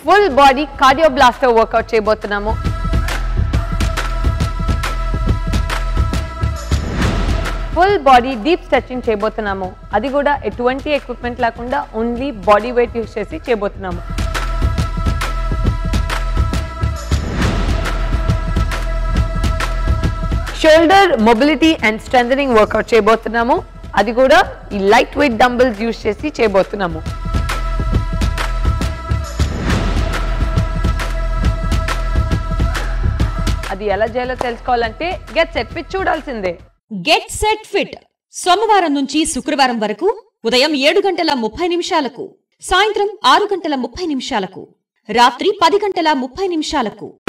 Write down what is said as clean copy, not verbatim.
Full body cardio blaster workout చేయబోతున్నాము. Full body deep stretching చేయబోతున్నాము. అది కూడా ఎటువంటి ఎక్విప్మెంట్ లేకుండా ఓన్లీ బాడీ వెయిట్ యూస్ చేసి చేయబోతున్నాము. Shoulder mobility and strengthening workout చేయబోతున్నాము. అది కూడా ఈ లైట్ వెయిట్ డంబుల్స్ యూస్ చేసి చేయబోతున్నాము. అది ఎలా చేయాలో తెలుసుకోవాలంటే గెట్ సెట్ ఫిట్ చూడాల్సిందే. గెట్ సెట్ ఫిట్ సోమవారం నుంచి శుక్రవారం వరకు ఉదయం 7:30 సాయంత్రం 6:30 రాత్రి 10:30